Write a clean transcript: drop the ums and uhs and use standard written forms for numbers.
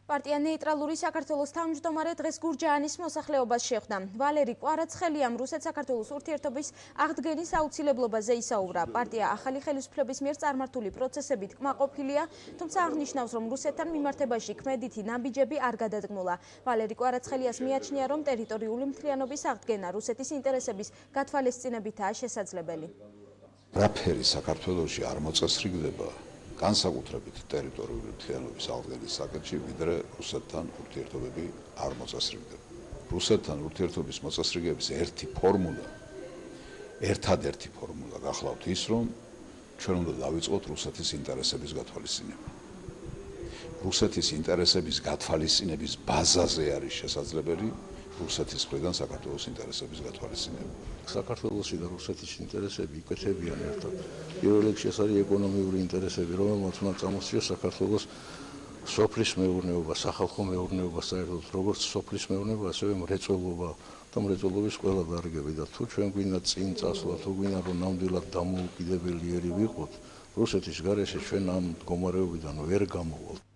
პარტია ნეიტრალური საქართველოს თავმჯდომარე დღეს გურჯაანის მოსახლეობას შეხვდა. ვალერი კვარაცხელიამ რუსეთ-საქართველოს ურთიერთობის აღდგენის აუცილებლობაზე ისაუბრა. პარტია ახალი ხელისუფლების მიერ წარმართული პროცესებით კმაყოფილია, თუმცა აღნიშნავს, რომ რუსეთთან მიმართებაში ქმედითი ნაბიჯები არ გადადგმულა. ვალერი კვარაცხელიას მიაჩნია, რომ ტერიტორიული მთლიანობის აღდგენა რუსეთის ინტერესების გათვალისწინებითაა შესაძლებელი. რაფერი საქართველოში არ მოწესრიგდება განსაკუთრებით ტერიტორიული მთლიანობის აღდგენის საკითხში, ვიდრე რუსეთთან ურთიერთობები არ მოწესრიგდება. რუსეთთან ურთიერთობის მოწესრიგების ერთადერთი ფორმულა გახლავთ ის, რომ ჩვენ უნდა დავიწყოთ რუსეთის ინტერესების გათვალისწინება. რუსეთის ინტერესების გათვალისწინების ბაზაზე არის შესაძლებელი რუსეთის მხრიდან საქართველოს ინტერესების გათვალისწინება. საქართველოსი და რუსეთის ინტერესები იკეთებიან ერთად. პირველ რიგში ეს არის ეკონომიური ინტერესები, რომელმაც უნდა წამოსწიოს საქართველოს სოფლის მეურნეობა, სახალხო მეურნეობა საერთოდ, როგორც სოფლის მეურნეობა, ასევე მრეწველობა და მრეწველობის ყველა დარგები და თუ ჩვენ გვინდა წინ წასვლა, თუ გვინდა რომ ნამდვილად დამოუკიდებელი ვიყოთ, რუსეთის გარეშე ჩვენ ამ მდგომარეობიდან ვერ გამოვალთ.